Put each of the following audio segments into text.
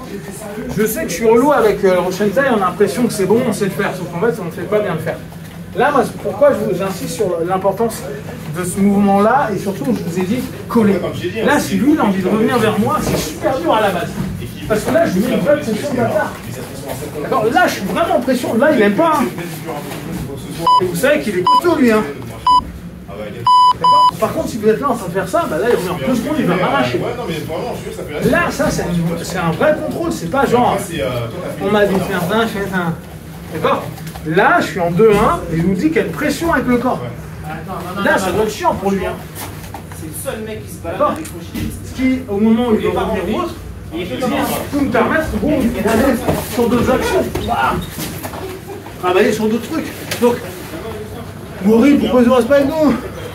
Je sais que je suis relou avec le Roshentai, on a l'impression que c'est bon, on sait le faire, sauf qu'en fait, on ne fait pas bien le faire. Là, moi, pourquoi j'insiste sur l'importance de ce mouvement-là, et surtout, je vous ai dit, coller. Là, si lui, il a envie de revenir vers moi, c'est super dur à la base. Parce que là, je lui mets une vraie pression de bâtard. D'accord, là, je suis vraiment en pression. Là, il n'aime pas. Hein. Et vous savez qu'il est costaud, lui. Hein. Par contre, si vous êtes là en train de faire ça, bah là, il revient en 2 secondes, il va m'arracher. Là, ça, c'est un vrai contrôle. C'est pas genre, on m'a dit de faire ça, je fais ça. D'accord. Là, je suis en 2-1 et il nous dit qu'il y a une pression avec le corps. Là, ça doit être chiant pour lui. Hein. C'est le seul mec qui se balade avec ce qui, au moment où il va revenir ou autre, il peut me permettre d'aller sur d'autres actions. Travailler sur d'autres trucs. Donc, Maury, pourquoi il ne reste pas avec nous?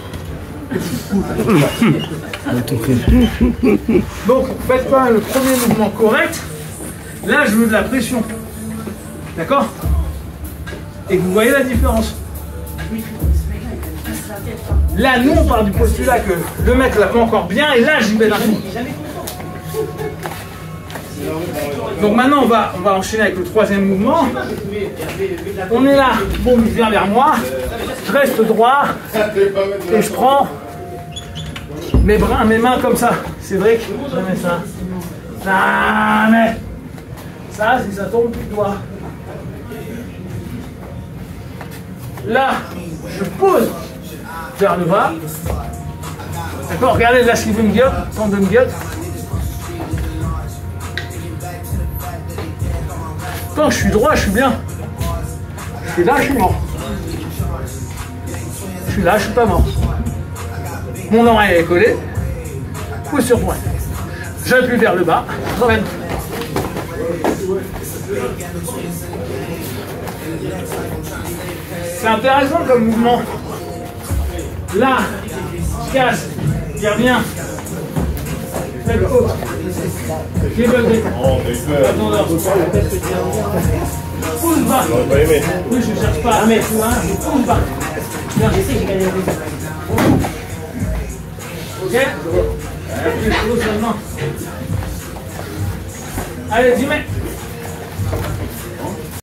Donc, faites pas le premier mouvement correct. Là, je veux de la pression. D'accord? Et vous voyez la différence. Là, nous, on part du postulat que le mec l'a pas encore bien, et là, j'y vais d'un coup. Donc maintenant, on va enchaîner avec le 3e mouvement. On est là, bon, il vient vers moi, je reste droit, et je prends mes mains comme ça. C'est vrai que je mets ça. Ça, si ça tombe, plus de doigt. Là, je pose vers le bas. D'accord, regardez là ce qu'il veut me gueule, tant de me gueule. Quand je suis droit, je suis bien. Je suis là, je suis mort. Je suis là, je suis pas mort. Mon oreille est collée. Pouce sur point. J'appuie vers le bas. Ramène. C'est intéressant comme mouvement. Là, je casse, il revient. Faites haute. J'ai bugué. Attendeur. Pousse bas. Oui, je cherche pas à mettre loin, je pousse bas. Non, je sais que j'ai gagné le deuxième. Ok. Allez, 10 mètres.